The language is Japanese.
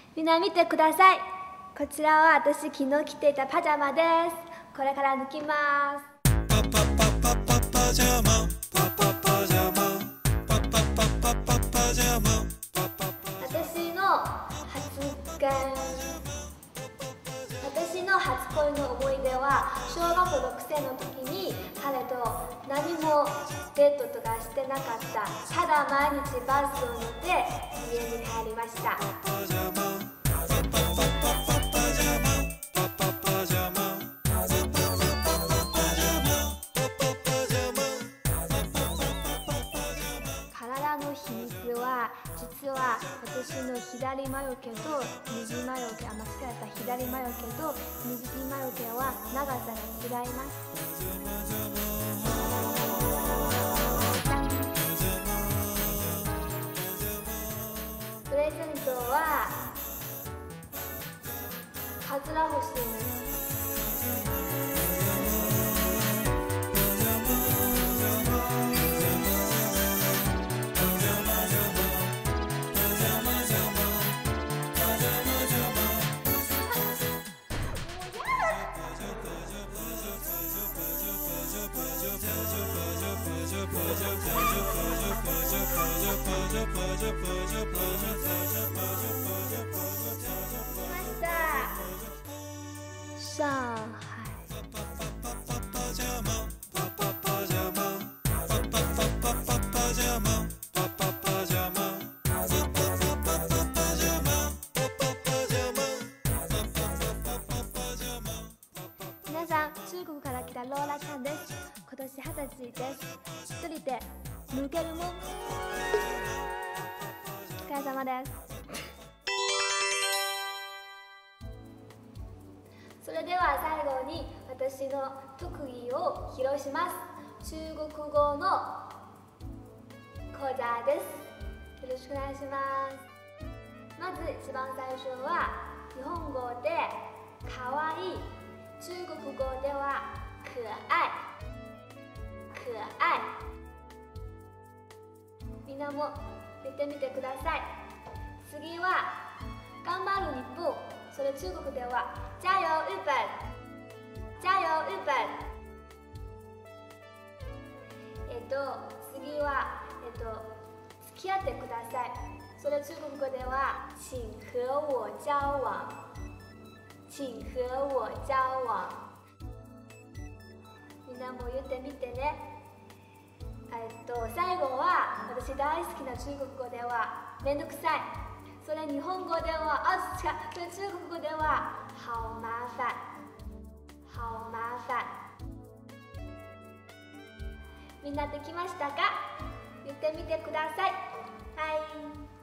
みんな見てください。こちらは私昨日着ていたパジャマです。これから抜きます。 パパパパパパジャマパパパジャマパパパパパパジャマ私の初恋の思い出は小学校6年の時に彼と何もデートとかしてなかった。ただ毎日バスを乗って家に帰りました。体の秘密は実は私の左眉毛と右眉毛、間違えた、左眉毛と右眉毛は長さが違います。プレゼントはカツラ欲しいです。上海。皆さん、中国から来たローラちゃんです。今年20歳です。一人で抜けるもん。お疲れ様です。それでは最後に私の特技を披露します。中国語の講座です。よろしくお願いします。まず一番最初は日本語でかわいい、中国語では可愛可愛。みんなも言ってみてください。次は頑張る日本、それ中国では加油日本、加油日本。次は付き合ってください、それ中国語では請和我交往、請和我交往。みんなも言ってみてね。最後は私大好きな中国語ではめんどくさい、それ日本語ではそれ中国語では好麻烦、好麻烦。みんなできましたか？言ってみてください。はい。